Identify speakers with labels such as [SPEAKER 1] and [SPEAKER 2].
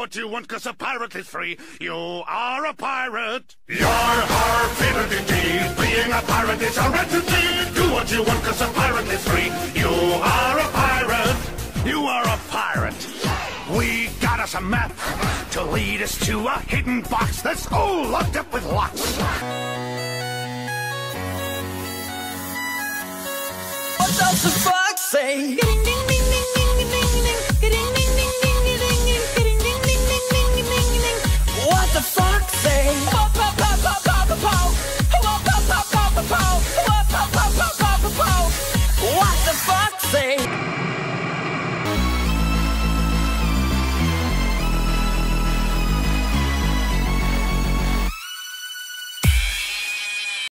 [SPEAKER 1] what you want, 'cause a pirate is free. You are a pirate. You're our favorite indeed. Being a pirate is a right indeed. Do what you want, 'cause a pirate is free. You are a pirate. You are a pirate. We got us a map to lead us to a hidden box that's all locked up with locks.
[SPEAKER 2] What does the fox say?